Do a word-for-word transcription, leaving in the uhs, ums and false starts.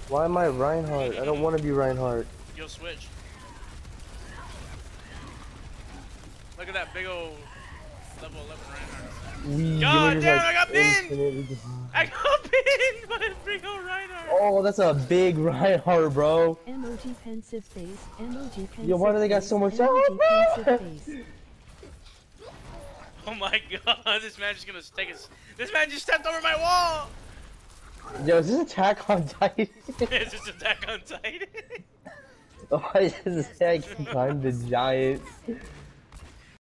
Why am I Reinhardt? I don't want to be Reinhardt. You'll switch. Look at that big old level eleven Reinhardt. We, God damn, like I got pinned! infinite... I got pinned by a big old Reinhardt! Oh, that's a big Reinhardt, bro. Emoji pensive face, emoji pensive Yo, why do they got so much? emoji pensive face. Oh my god, this man just gonna take his. This man just stepped over my wall! Yo, is this Attack on Titan? Is this Attack on Titan? Why is this Attack on Titan the Giant?